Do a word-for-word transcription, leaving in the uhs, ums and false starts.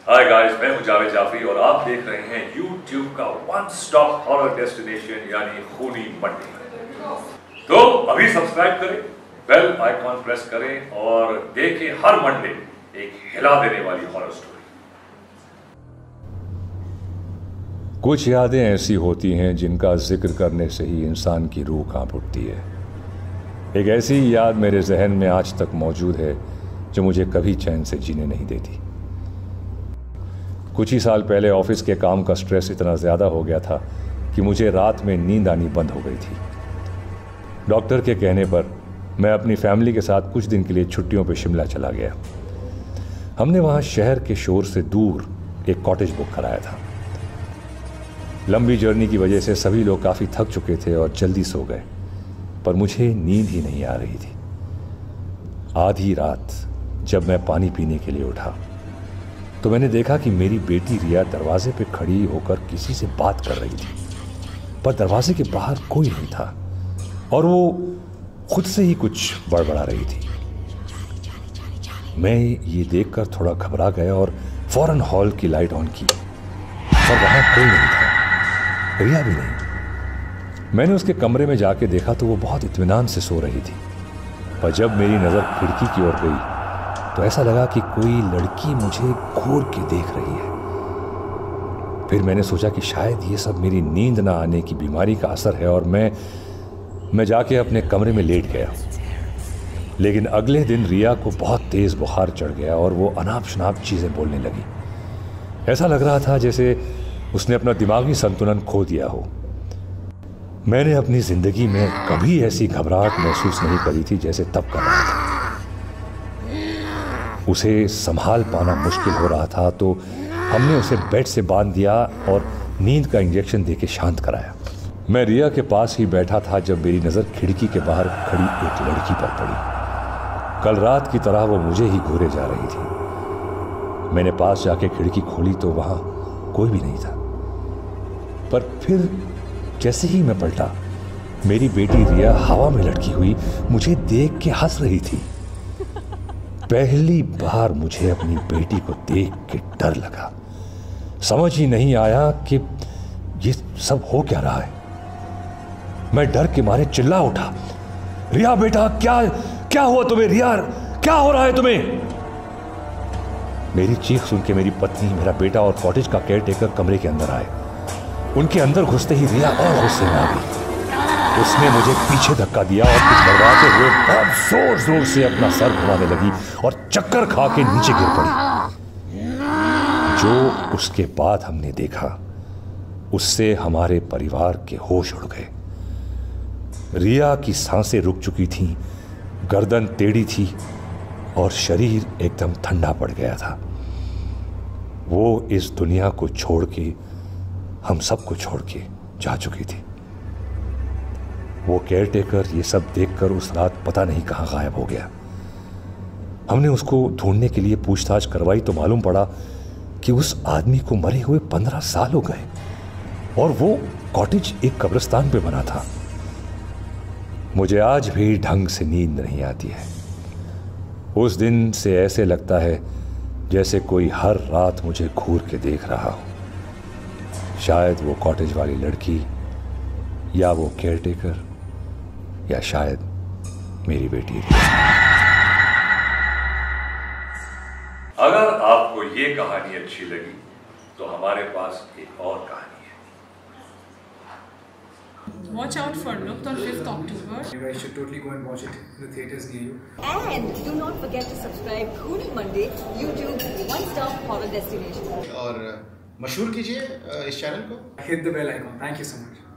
Hi guys, मैं हूं जावेद जाफरी और आप देख रहे हैं यूट्यूब का वन स्टॉप हॉरर डेस्टिनेशन यानी खूनी मंडे। तो अभी सब्सक्राइब करें, बेल आइकॉन प्रेस करें और देखें हर मंडे एक हिला देने वाली हॉरर स्टोरी। कुछ यादें ऐसी होती हैं जिनका जिक्र करने से ही इंसान की रूह कांप उठती है। एक ऐसी याद मेरे जहन में आज तक मौजूद है जो मुझे कभी चैन से जीने नहीं देती। कुछ ही साल पहले ऑफिस के काम का स्ट्रेस इतना ज़्यादा हो गया था कि मुझे रात में नींद आनी बंद हो गई थी। डॉक्टर के कहने पर मैं अपनी फैमिली के साथ कुछ दिन के लिए छुट्टियों पर शिमला चला गया। हमने वहाँ शहर के शोर से दूर एक कॉटेज बुक कराया था। लंबी जर्नी की वजह से सभी लोग काफ़ी थक चुके थे और जल्दी सो गए, पर मुझे नींद ही नहीं आ रही थी। आधी रात जब मैं पानी पीने के लिए उठा तो मैंने देखा कि मेरी बेटी रिया दरवाजे पे खड़ी होकर किसी से बात कर रही थी, पर दरवाजे के बाहर कोई नहीं था और वो खुद से ही कुछ बड़बड़ा रही थी। मैं ये देखकर थोड़ा घबरा गया और फौरन हॉल की लाइट ऑन की, पर वहां कोई नहीं था, रिया भी नहीं। मैंने उसके कमरे में जाके देखा तो वो बहुत इत्मीनान से सो रही थी, पर जब मेरी नज़र खिड़की की ओर गई तो ऐसा लगा कि कोई लड़की मुझे घूर के देख रही है। फिर मैंने सोचा कि शायद ये सब मेरी नींद ना आने की बीमारी का असर है और मैं मैं जाके अपने कमरे में लेट गया। लेकिन अगले दिन रिया को बहुत तेज़ बुखार चढ़ गया और वो अनाप शनाप चीज़ें बोलने लगी। ऐसा लग रहा था जैसे उसने अपना दिमागी संतुलन खो दिया हो। मैंने अपनी ज़िंदगी में कभी ऐसी घबराहट महसूस नहीं करी थी जैसे तब कर रहा था। उसे संभाल पाना मुश्किल हो रहा था तो हमने उसे बेड से बांध दिया और नींद का इंजेक्शन देके शांत कराया। मैं रिया के पास ही बैठा था जब मेरी नज़र खिड़की के बाहर खड़ी एक लड़की पर पड़ी। कल रात की तरह वो मुझे ही घूरे जा रही थी। मैंने पास जाके खिड़की खोली तो वहाँ कोई भी नहीं था, पर फिर जैसे ही मैं पलटा, मेरी बेटी रिया हवा में लटकी हुई मुझे देख के हंस रही थी। पहली बार मुझे अपनी बेटी को देख के डर लगा। समझ ही नहीं आया कि ये सब हो क्या रहा है। मैं डर के मारे चिल्ला उठा, रिया बेटा, क्या क्या हुआ तुम्हें? रिया, क्या हो रहा है तुम्हें? मेरी चीख सुन के मेरी पत्नी, मेरा बेटा और कॉटेज का केयरटेकर कमरे के अंदर आए। उनके अंदर घुसते ही रिया और गुस्से में आ गई। उसने मुझे पीछे धक्का दिया और कुछ बर्बादे हुए बहुत जोर जोर से अपना सर घुमाने लगी और चक्कर खा के नीचे गिर पड़ी। जो उसके बाद हमने देखा उससे हमारे परिवार के होश उड़ गए। रिया की सांसें रुक चुकी थीं, गर्दन टेढ़ी थी और शरीर एकदम ठंडा पड़ गया था। वो इस दुनिया को छोड़ के, हम सबको छोड़ के जा चुकी थी। वो केयरटेकर ये सब देखकर उस रात पता नहीं कहाँ गायब हो गया। हमने उसको ढूंढने के लिए पूछताछ करवाई तो मालूम पड़ा कि उस आदमी को मरे हुए पंद्रह साल हो गए और वो कॉटेज एक कब्रिस्तान पे बना था। मुझे आज भी ढंग से नींद नहीं आती है। उस दिन से ऐसे लगता है जैसे कोई हर रात मुझे घूर के देख रहा हो। शायद वो कॉटेज वाली लड़की, या वो केयरटेकर, या शायद मेरी बेटी। अगर आपको ये कहानी अच्छी लगी तो हमारे पास एक और कहानी है। Watch out for Lupt on fifth October. You guys should totally go and watch it in the theaters near you. And do not forget to subscribe Khooni Monday, YouTube one stop horror destination. और मशहूर कीजिए इस channel को। Hit the bell icon. Thank you so much.